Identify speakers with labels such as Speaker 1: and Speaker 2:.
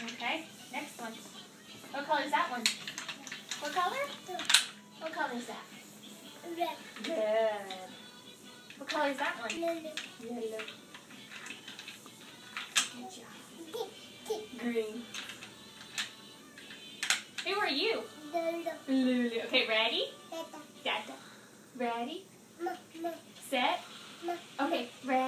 Speaker 1: Okay, next one. What color is that one? What color? What color is that?
Speaker 2: Red.
Speaker 1: Good. What color is that one?
Speaker 2: Yellow.
Speaker 1: Yellow. Good job. Green. Who are you?
Speaker 2: Lulu.
Speaker 1: Lulu. Okay, ready?
Speaker 2: Dada.
Speaker 1: Dada. Ready?
Speaker 2: Ma.
Speaker 1: Set.
Speaker 2: Ma.
Speaker 1: Okay, ready?